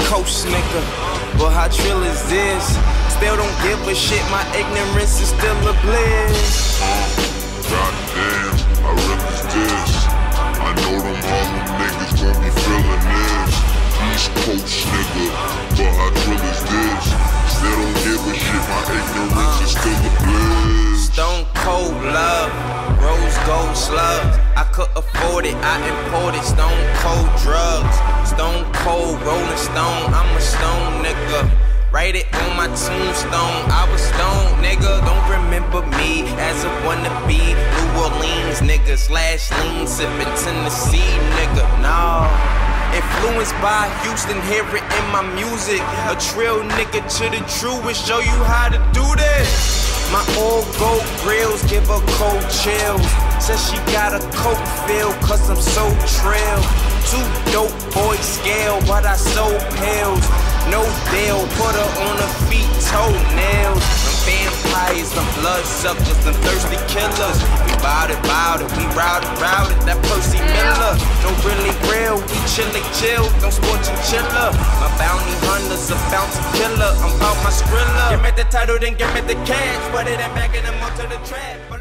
Coast nigga, but how trill is this? Still don't give a shit, my ignorance is still a bliss. Goddamn, how real is this? I know them Harlem niggas gon' be feeling this. East Coast nigga, but how trill is this? Still don't give a shit, my ignorance is still a bliss. Stone cold love, rose gold slugs. I could afford it, I imported stone cold drugs. Stone cold rolling stone, I'm a stone nigga. Write it on my tombstone, I was stoned, nigga. Don't remember me as a wannabe New Orleans nigga slash lean sippin' Tennessee nigga. Nah, influenced by Houston, hear it in my music. A trill nigga to the truest, show you how to do this. My old gold grills give her cold chills. Says she got a coat feel, cause I'm so trill. Two dope boys scale, but I sold pills. No deal, put her on her feet, toenails. I'm vampires, I'm bloodsuckers, I'm thirsty killers. We bout it, we routed, that Percy Miller. No really real, we chill, don't sport chinchilla. My bounty hunter's a bounty killer, I'm out my Skrilla. Give me the title, then give me the cash, put it in back in the motor the trash.